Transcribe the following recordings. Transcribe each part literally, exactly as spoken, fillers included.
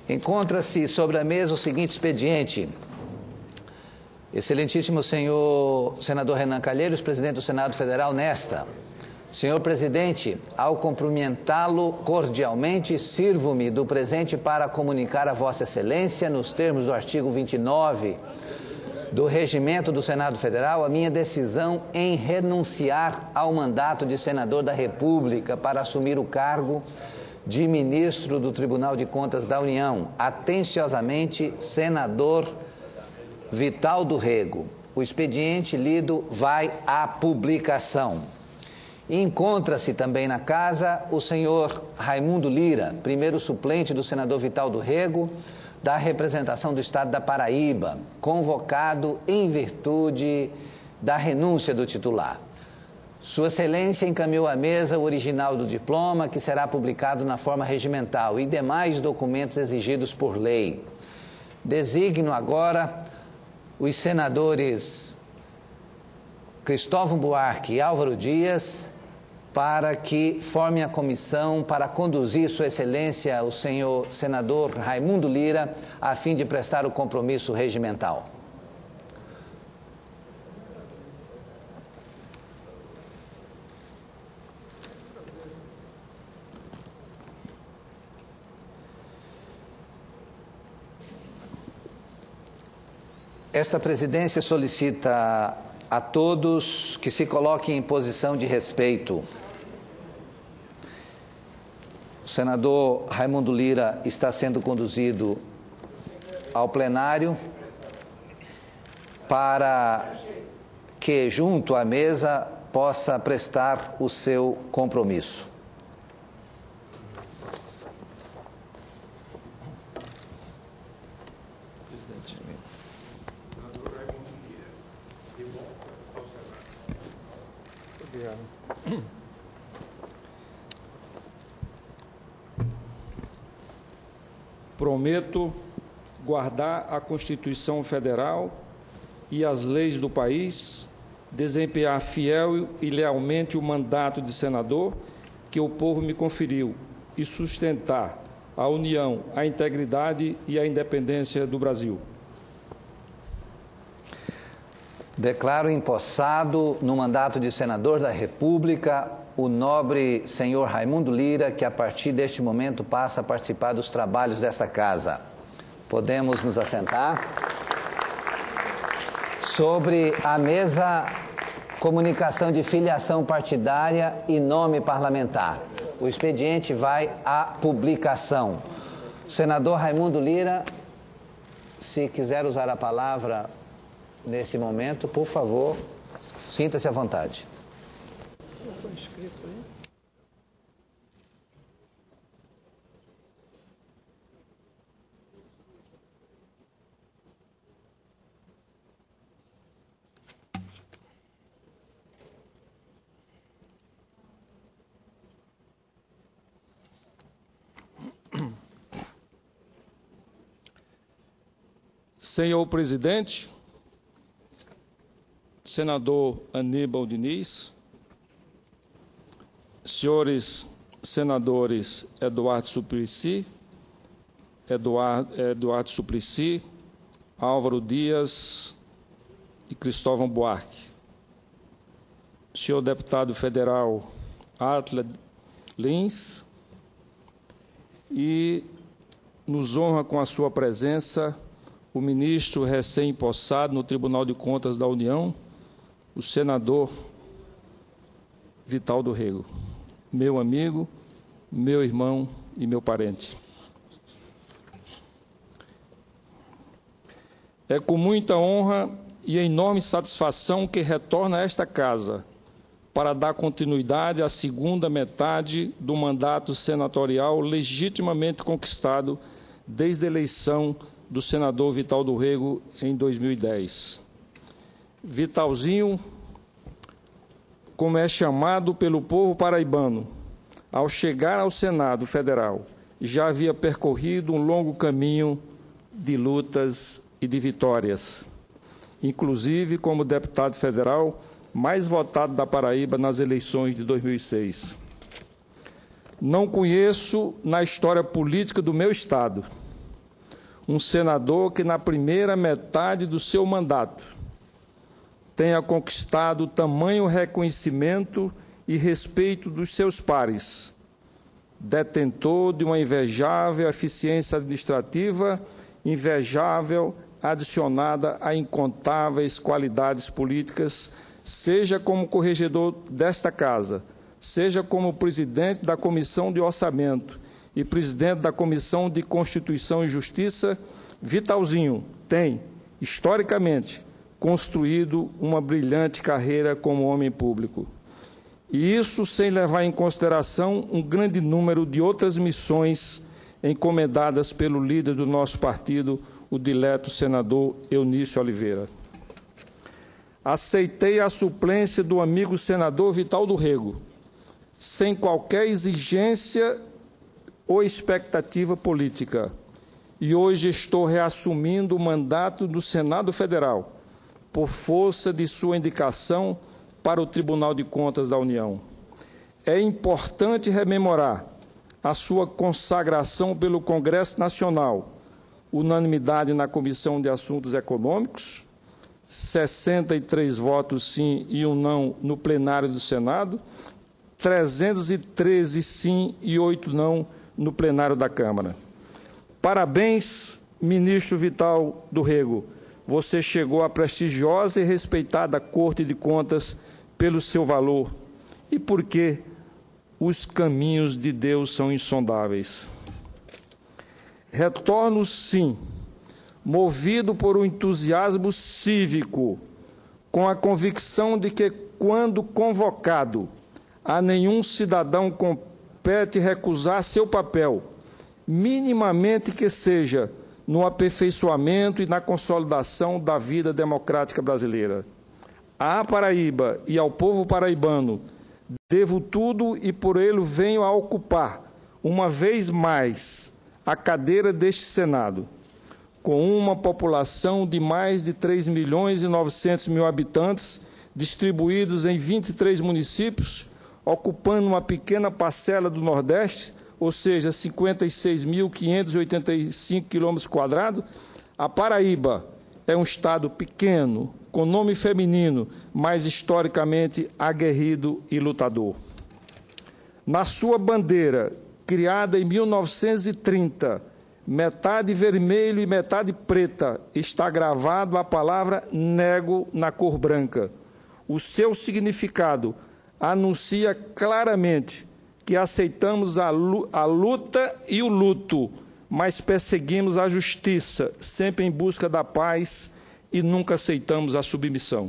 Encontra-se sobre a mesa o seguinte expediente. Excelentíssimo senhor senador Renan Calheiros, presidente do Senado Federal, nesta. Senhor presidente, ao cumprimentá-lo cordialmente, sirvo-me do presente para comunicar a Vossa Excelência, nos termos do artigo vinte e nove do Regimento do Senado Federal, a minha decisão em renunciar ao mandato de senador da República para assumir o cargo de ministro do Tribunal de Contas da União. Atenciosamente, senador Vital do Rego. O expediente lido vai à publicação. Encontra-se também na casa o senhor Raimundo Lira, primeiro suplente do senador Vital do Rego, da representação do Estado da Paraíba, convocado em virtude da renúncia do titular. Sua Excelência encaminhou à mesa o original do diploma, que será publicado na forma regimental, e demais documentos exigidos por lei. Designo agora os senadores Cristóvão Buarque e Álvaro Dias para que formem a comissão para conduzir Sua Excelência, o senhor senador Raimundo Lira, a fim de prestar o compromisso regimental. Esta presidência solicita a todos que se coloquem em posição de respeito. O senador Raimundo Lira está sendo conduzido ao plenário para que, junto à mesa, possa prestar o seu compromisso. Prometo guardar a Constituição Federal e as leis do país, desempenhar fiel e lealmente o mandato de senador que o povo me conferiu e sustentar a união, a integridade e a independência do Brasil. Declaro empossado no mandato de senador da República o nobre senhor Raimundo Lira, que a partir deste momento passa a participar dos trabalhos desta casa. Podemos nos assentar. Sobre a mesa, comunicação de filiação partidária e nome parlamentar. O expediente vai à publicação. Senador Raimundo Lira, se quiser usar a palavra nesse momento, por favor, sinta-se à vontade. Foi escrito aí? Senhor presidente, senador Aníbal Diniz, senhores senadores Eduardo Suplicy, Eduardo, Eduardo Suplicy, Álvaro Dias e Cristóvão Buarque, senhor deputado federal Atila Lins, e nos honra com a sua presença o ministro recém-empossado no Tribunal de Contas da União, o senador Vital do Rego, meu amigo, meu irmão e meu parente. É com muita honra e enorme satisfação que retorno a esta casa para dar continuidade à segunda metade do mandato senatorial legitimamente conquistado desde a eleição do senador Vital do Rego em dois mil e dez. Vitalzinho, como é chamado pelo povo paraibano, ao chegar ao Senado Federal, já havia percorrido um longo caminho de lutas e de vitórias, inclusive como deputado federal mais votado da Paraíba nas eleições de dois mil e seis. Não conheço na história política do meu estado um senador que, na primeira metade do seu mandato, tenha conquistado tamanho reconhecimento e respeito dos seus pares, detentor de uma invejável eficiência administrativa, invejável adicionada a incontáveis qualidades políticas, seja como corregedor desta Casa, seja como presidente da Comissão de Orçamento e presidente da Comissão de Constituição e Justiça, Vitalzinho tem, historicamente, construído uma brilhante carreira como homem público. E isso sem levar em consideração um grande número de outras missões encomendadas pelo líder do nosso partido, o dileto senador Eunício Oliveira. Aceitei a suplência do amigo senador Vital do Rego, sem qualquer exigência ou expectativa política, e hoje estou reassumindo o mandato do Senado Federal, por força de sua indicação para o Tribunal de Contas da União. É importante rememorar a sua consagração pelo Congresso Nacional, unanimidade na Comissão de Assuntos Econômicos, sessenta e três votos sim e um não no plenário do Senado, trezentos e treze sim e oito não no plenário da Câmara. Parabéns, ministro Vital do Rego. Você chegou à prestigiosa e respeitada Corte de Contas pelo seu valor e porque os caminhos de Deus são insondáveis. Retorno, sim, movido por um entusiasmo cívico, com a convicção de que, quando convocado, a nenhum cidadão compete recusar seu papel, minimamente que seja, no aperfeiçoamento e na consolidação da vida democrática brasileira. À Paraíba e ao povo paraibano devo tudo e por ele venho a ocupar, uma vez mais, a cadeira deste Senado. Com uma população de mais de três milhões e novecentos mil habitantes, distribuídos em vinte e três municípios, ocupando uma pequena parcela do Nordeste, ou seja, cinquenta e seis mil quinhentos e oitenta e cinco quilômetros quadrados, a Paraíba é um estado pequeno, com nome feminino, mas historicamente aguerrido e lutador. Na sua bandeira, criada em mil novecentos e trinta, metade vermelho e metade preta, está gravado a palavra nego na cor branca. O seu significado anuncia claramente que aceitamos a luta e o luto, mas perseguimos a justiça, sempre em busca da paz e nunca aceitamos a submissão.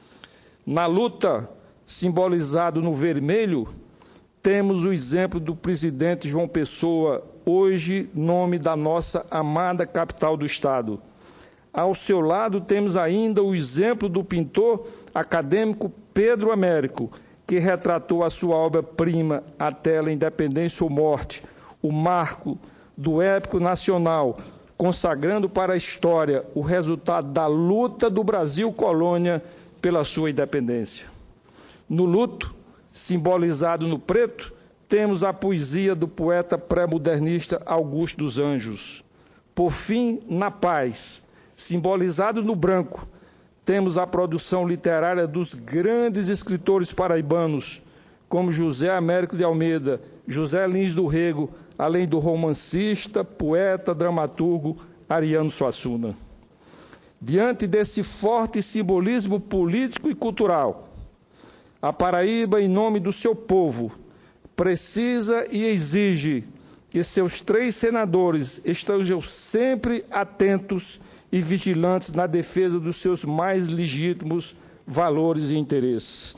Na luta, simbolizado no vermelho, temos o exemplo do presidente João Pessoa, hoje nome da nossa amada capital do Estado. Ao seu lado temos ainda o exemplo do pintor acadêmico Pedro Américo, que retratou a sua obra-prima, a tela Independência ou Morte, o marco do épico nacional, consagrando para a história o resultado da luta do Brasil colônia pela sua independência. No luto, simbolizado no preto, temos a poesia do poeta pré-modernista Augusto dos Anjos. Por fim, na paz, simbolizado no branco, temos a produção literária dos grandes escritores paraibanos, como José Américo de Almeida, José Lins do Rego, além do romancista, poeta, dramaturgo Ariano Suassuna. Diante desse forte simbolismo político e cultural, a Paraíba, em nome do seu povo, precisa e exige que seus três senadores estejam sempre atentos e vigilantes na defesa dos seus mais legítimos valores e interesses.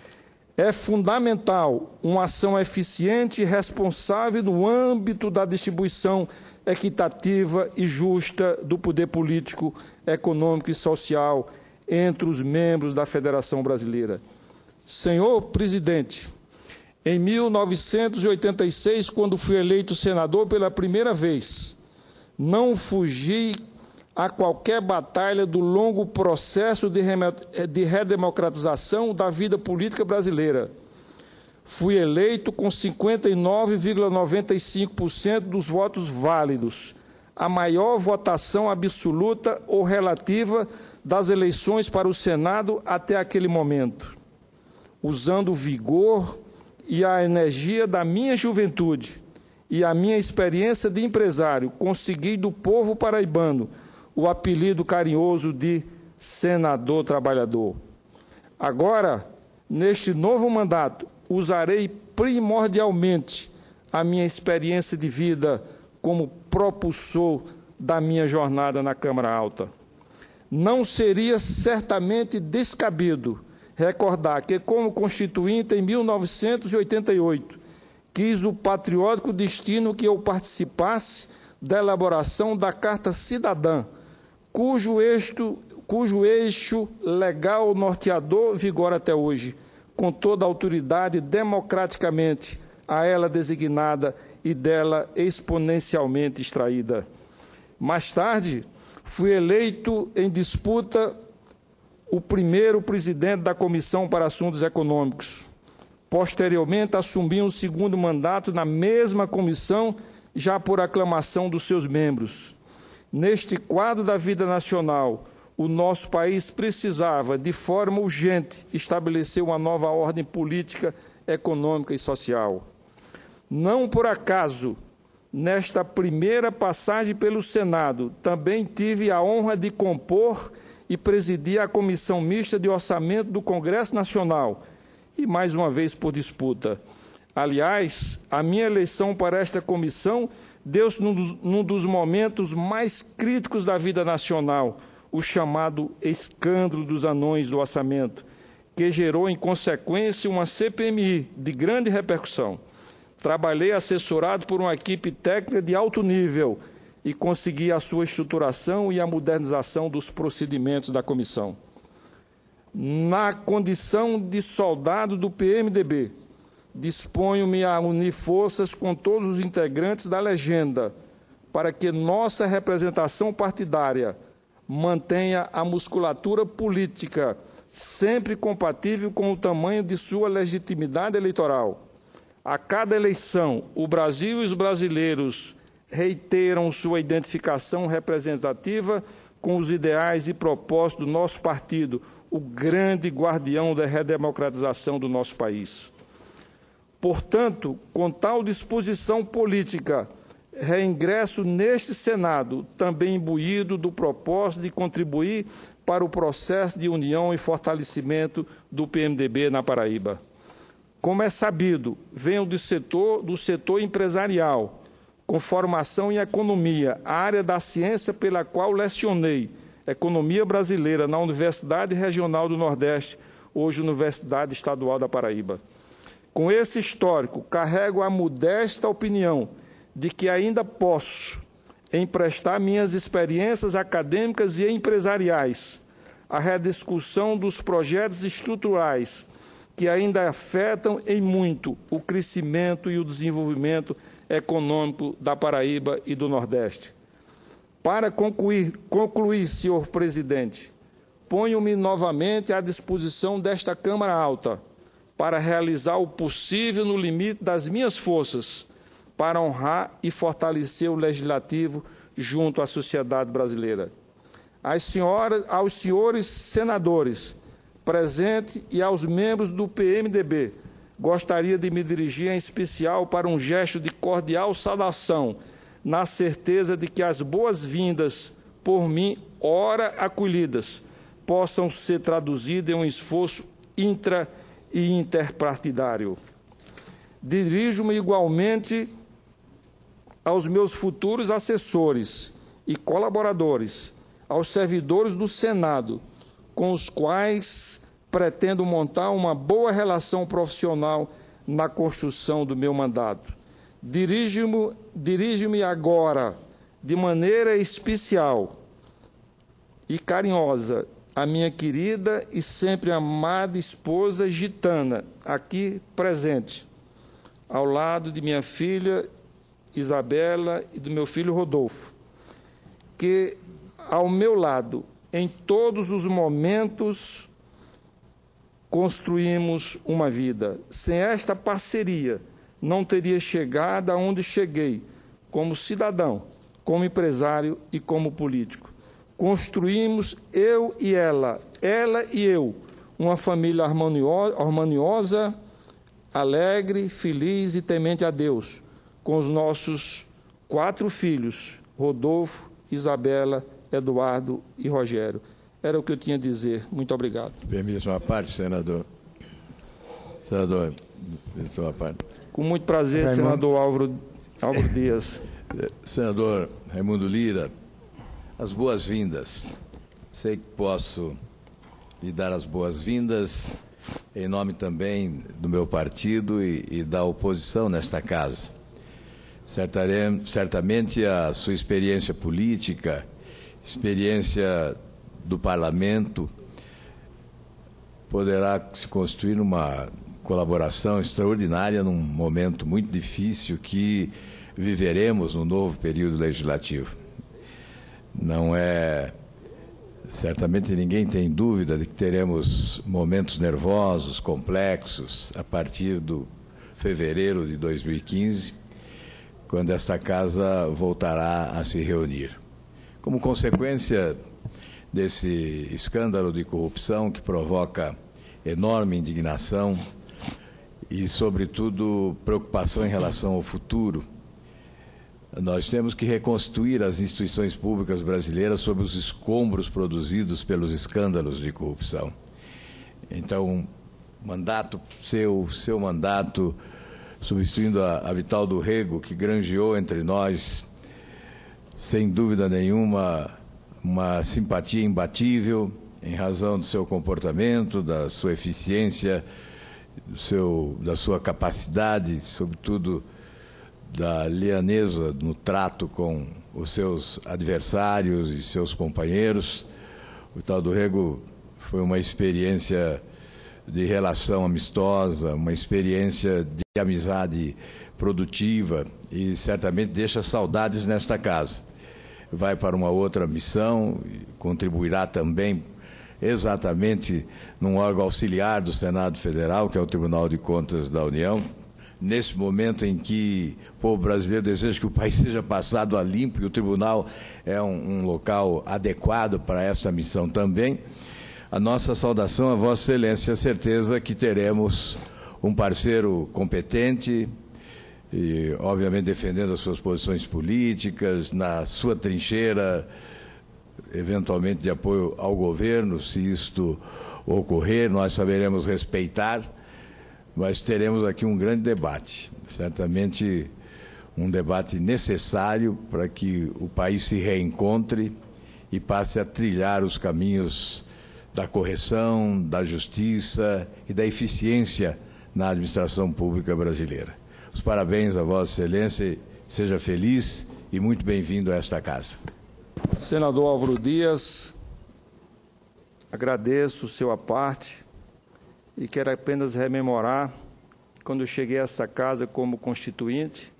É fundamental uma ação eficiente e responsável no âmbito da distribuição equitativa e justa do poder político, econômico e social entre os membros da Federação Brasileira. Senhor presidente, em mil novecentos e oitenta e seis, quando fui eleito senador pela primeira vez, não fugi a qualquer batalha do longo processo de redemocratização da vida política brasileira. Fui eleito com cinquenta e nove vírgula noventa e cinco por cento dos votos válidos, a maior votação absoluta ou relativa das eleições para o Senado até aquele momento, usando o vigor e a energia da minha juventude e a minha experiência de empresário, consegui do povo paraibano o apelido carinhoso de senador trabalhador. Agora, neste novo mandato, usarei primordialmente a minha experiência de vida como propulsor da minha jornada na Câmara Alta. Não seria certamente descabido recordar que, como constituinte em mil novecentos e oitenta e oito, quis o patriótico destino que eu participasse da elaboração da Carta Cidadã, cujo eixo, cujo eixo legal norteador vigora até hoje, com toda a autoridade democraticamente a ela designada e dela exponencialmente extraída. Mais tarde, fui eleito em disputa o primeiro presidente da Comissão para Assuntos Econômicos. Posteriormente, assumi um segundo mandato na mesma comissão, já por aclamação dos seus membros. Neste quadro da vida nacional, o nosso país precisava, de forma urgente, estabelecer uma nova ordem política, econômica e social. Não por acaso, nesta primeira passagem pelo Senado, também tive a honra de compor e presidir a Comissão Mista de Orçamento do Congresso Nacional, e mais uma vez por disputa. Aliás, a minha eleição para esta comissão deu-se num dos, num dos momentos mais críticos da vida nacional, o chamado escândalo dos anões do orçamento, que gerou, em consequência, uma C P M I de grande repercussão. Trabalhei assessorado por uma equipe técnica de alto nível e consegui a sua estruturação e a modernização dos procedimentos da comissão. Na condição de soldado do P M D B, disponho-me a unir forças com todos os integrantes da legenda para que nossa representação partidária mantenha a musculatura política sempre compatível com o tamanho de sua legitimidade eleitoral. A cada eleição, o Brasil e os brasileiros reiteram sua identificação representativa com os ideais e propósitos do nosso partido, o grande guardião da redemocratização do nosso país. Portanto, com tal disposição política, reingresso neste Senado, também imbuído do propósito de contribuir para o processo de união e fortalecimento do P M D B na Paraíba. Como é sabido, venho do setor, do setor empresarial, com formação em economia, a área da ciência pela qual lecionei, Economia Brasileira, na Universidade Regional do Nordeste, hoje Universidade Estadual da Paraíba. Com esse histórico, carrego a modesta opinião de que ainda posso emprestar minhas experiências acadêmicas e empresariais à rediscussão dos projetos estruturais que ainda afetam em muito o crescimento e o desenvolvimento econômico da Paraíba e do Nordeste. Para concluir, concluir, senhor presidente, ponho-me novamente à disposição desta Câmara Alta para realizar o possível no limite das minhas forças para honrar e fortalecer o Legislativo junto à sociedade brasileira. Às senhoras, aos senhores senadores presentes e aos membros do P M D B, gostaria de me dirigir em especial para um gesto de cordial saudação, na certeza de que as boas-vindas por mim, ora acolhidas, possam ser traduzidas em um esforço intra- e interpartidário. Dirijo-me igualmente aos meus futuros assessores e colaboradores, aos servidores do Senado, com os quais pretendo montar uma boa relação profissional na construção do meu mandato. Dirijo-me, dirijo-me agora, de maneira especial e carinhosa, à minha querida e sempre amada esposa Gitana, aqui presente, ao lado de minha filha Isabela e do meu filho Rodolfo, que ao meu lado, em todos os momentos, construímos uma vida. Sem esta parceria, não teria chegado aonde cheguei, como cidadão, como empresário e como político. Construímos, eu e ela, ela e eu, uma família harmoniosa, alegre, feliz e temente a Deus, com os nossos quatro filhos, Rodolfo, Isabela, Eduardo e Rogério. Era o que eu tinha a dizer. Muito obrigado. Permite uma parte, senador. Senador, uma parte. Com muito prazer, Raimundo. Senador Álvaro, Álvaro Dias. Senador Raimundo Lira, as boas-vindas. Sei que posso lhe dar as boas-vindas em nome também do meu partido e, e da oposição nesta casa. Certamente a sua experiência política, experiência do parlamento, poderá se construir numa colaboração extraordinária num momento muito difícil que viveremos no novo período legislativo. Não é... Certamente ninguém tem dúvida de que teremos momentos nervosos, complexos, a partir do fevereiro de dois mil e quinze, quando esta casa voltará a se reunir. Como consequência desse escândalo de corrupção que provoca enorme indignação e, sobretudo, preocupação em relação ao futuro, nós temos que reconstruir as instituições públicas brasileiras sobre os escombros produzidos pelos escândalos de corrupção. Então, mandato seu, seu mandato, substituindo a, a Vital do Rego, que granjeou entre nós, sem dúvida nenhuma, uma simpatia imbatível em razão do seu comportamento, da sua eficiência, do seu, da sua capacidade, sobretudo da lianeza no trato com os seus adversários e seus companheiros. O Vital do Rego foi uma experiência de relação amistosa, uma experiência de amizade produtiva e certamente deixa saudades nesta casa. Vai para uma outra missão e contribuirá também exatamente num órgão auxiliar do Senado Federal, que é o Tribunal de Contas da União, nesse momento em que o povo brasileiro deseja que o país seja passado a limpo, e o tribunal é um, um local adequado para essa missão também. A nossa saudação a Vossa Excelência, a certeza que teremos um parceiro competente e, obviamente, defendendo as suas posições políticas, na sua trincheira, eventualmente de apoio ao governo, se isto ocorrer, nós saberemos respeitar. Mas teremos aqui um grande debate, certamente um debate necessário para que o país se reencontre e passe a trilhar os caminhos da correção, da justiça e da eficiência na administração pública brasileira. Os parabéns a Vossa Excelência, seja feliz e muito bem-vindo a esta casa. Senador Álvaro Dias, agradeço o seu aparte. E quero apenas rememorar, quando eu cheguei a essa casa como constituinte,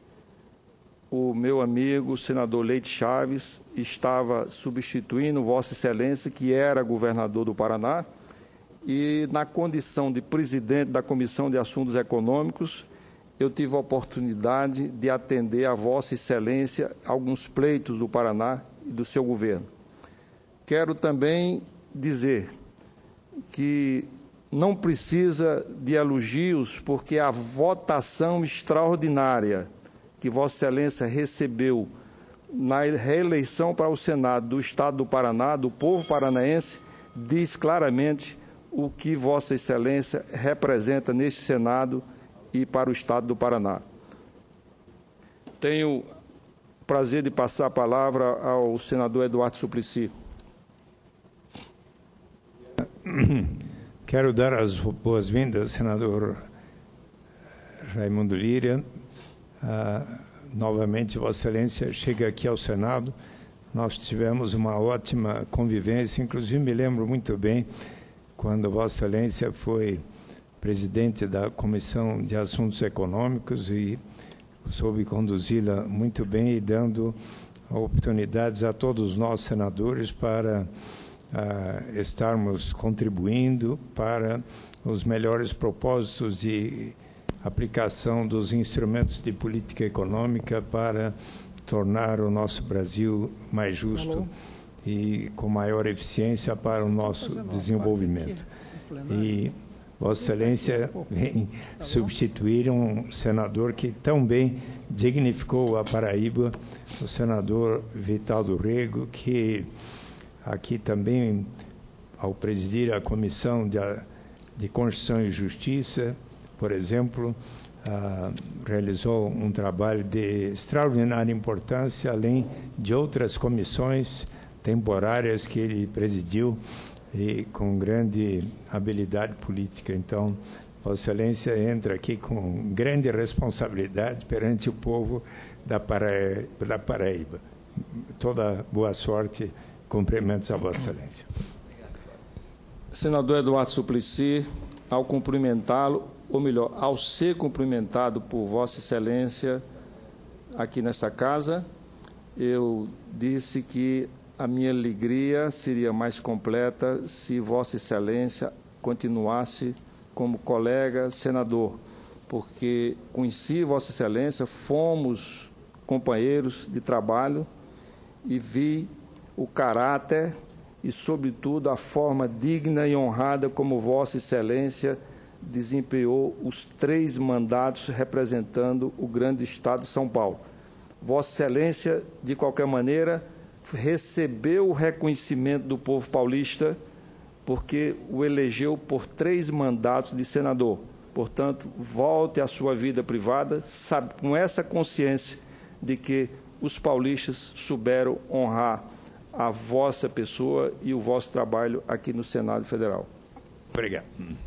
o meu amigo, o senador Leite Chaves, estava substituindo Vossa Excelência, que era governador do Paraná, e na condição de presidente da Comissão de Assuntos Econômicos, eu tive a oportunidade de atender a Vossa Excelência alguns pleitos do Paraná e do seu governo. Quero também dizer que não precisa de elogios, porque a votação extraordinária que Vossa Excelência recebeu na reeleição para o Senado do Estado do Paraná, do povo paranaense, diz claramente o que Vossa Excelência representa neste Senado e para o Estado do Paraná. Tenho o prazer de passar a palavra ao senador Eduardo Suplicy. Quero dar as boas-vindas, senador Raimundo Lira. Ah, novamente, Vossa Excelência chega aqui ao Senado. Nós tivemos uma ótima convivência, inclusive me lembro muito bem quando Vossa Excelência foi presidente da Comissão de Assuntos Econômicos e soube conduzi-la muito bem e dando oportunidades a todos nós, senadores, para Uh, estarmos contribuindo para os melhores propósitos de aplicação dos instrumentos de política econômica para tornar o nosso Brasil mais justo e com maior eficiência para o nosso desenvolvimento. E Vossa Excelência vem substituir um senador que tão bem dignificou a Paraíba, o senador Vital do Rego, que aqui também, ao presidir a Comissão de, de Constituição e Justiça, por exemplo, ah, realizou um trabalho de extraordinária importância, além de outras comissões temporárias que ele presidiu e com grande habilidade política. Então, Vossa Excelência entra aqui com grande responsabilidade perante o povo da Paraíba. Da Paraíba. Toda boa sorte, cumprimentos a Vossa Excelência. Senador Eduardo Suplicy, ao cumprimentá-lo, ou melhor, ao ser cumprimentado por Vossa Excelência aqui nesta casa, eu disse que a minha alegria seria mais completa se Vossa Excelência continuasse como colega senador, porque conheci Vossa Excelência, fomos companheiros de trabalho e vi o caráter e, sobretudo, a forma digna e honrada como Vossa Excelência desempenhou os três mandatos representando o grande Estado de São Paulo. Vossa Excelência, de qualquer maneira, recebeu o reconhecimento do povo paulista porque o elegeu por três mandatos de senador. Portanto, volte à sua vida privada, sabe, com essa consciência de que os paulistas souberam honrar a vossa pessoa e o vosso trabalho aqui no Senado Federal. Obrigado.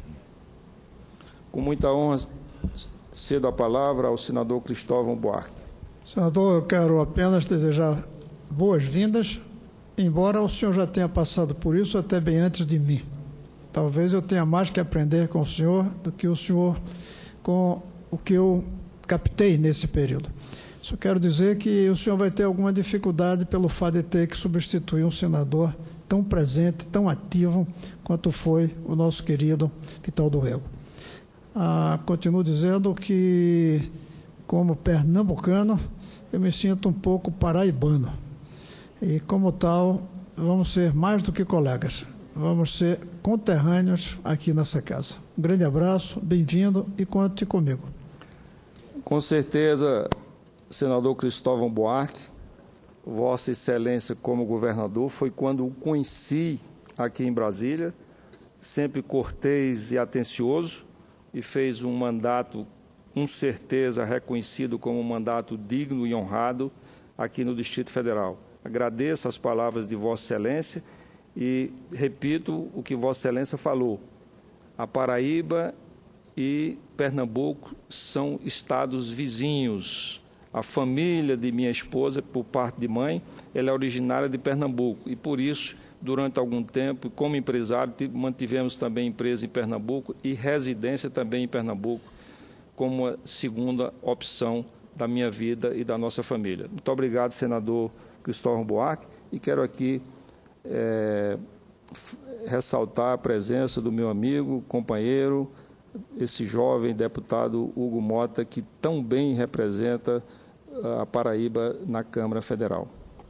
Com muita honra, cedo a palavra ao senador Cristóvão Buarque. Senador, eu quero apenas desejar boas-vindas, embora o senhor já tenha passado por isso até bem antes de mim. Talvez eu tenha mais que aprender com o senhor do que o senhor com o que eu captei nesse período. Só quero dizer que o senhor vai ter alguma dificuldade pelo fato de ter que substituir um senador tão presente, tão ativo, quanto foi o nosso querido Vital do Rego. Ah, continuo dizendo que, como pernambucano, eu me sinto um pouco paraibano. E, como tal, vamos ser mais do que colegas, vamos ser conterrâneos aqui nessa casa. Um grande abraço, bem-vindo e conte comigo. Com certeza, senador Cristóvão Buarque, Vossa Excelência como governador, foi quando o conheci aqui em Brasília, sempre cortês e atencioso, e fez um mandato, com certeza, reconhecido como um mandato digno e honrado aqui no Distrito Federal. Agradeço as palavras de Vossa Excelência e repito o que Vossa Excelência falou. A Paraíba e Pernambuco são estados vizinhos. A família de minha esposa, por parte de mãe, ela é originária de Pernambuco e, por isso, durante algum tempo, como empresário, mantivemos também empresa em Pernambuco e residência também em Pernambuco, como a segunda opção da minha vida e da nossa família. Muito obrigado, senador Cristóvão Buarque, e quero aqui é, ressaltar a presença do meu amigo, companheiro, esse jovem deputado Hugo Mota, que tão bem representa a Paraíba na Câmara Federal.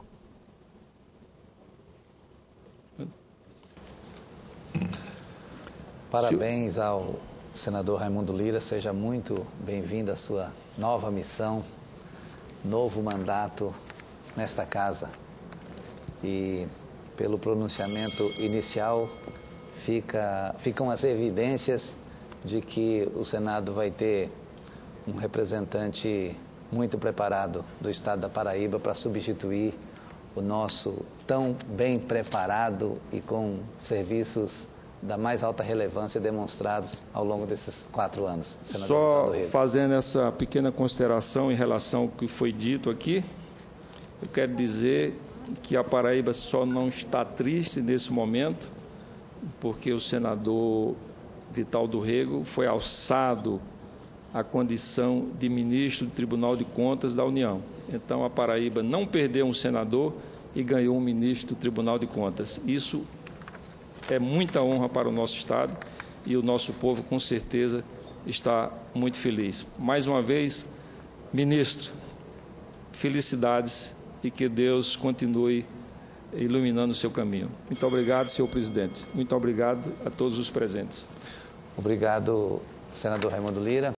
Parabéns ao senador Raimundo Lira, seja muito bem-vindo à sua nova missão, novo mandato nesta casa. E pelo pronunciamento inicial fica, ficam as evidências de que o Senado vai ter um representante muito preparado do Estado da Paraíba para substituir o nosso tão bem preparado e com serviços da mais alta relevância demonstrados ao longo desses quatro anos. Só fazendo essa pequena consideração em relação ao que foi dito aqui, eu quero dizer que a Paraíba só não está triste nesse momento, porque o senador Vital do Rego foi alçado à condição de ministro do Tribunal de Contas da União. Então, a Paraíba não perdeu um senador e ganhou um ministro do Tribunal de Contas. Isso é muita honra para o nosso Estado e o nosso povo, com certeza, está muito feliz. Mais uma vez, ministro, felicidades e que Deus continue iluminando o seu caminho. Muito obrigado, senhor presidente. Muito obrigado a todos os presentes. Obrigado, senador Raimundo Lira.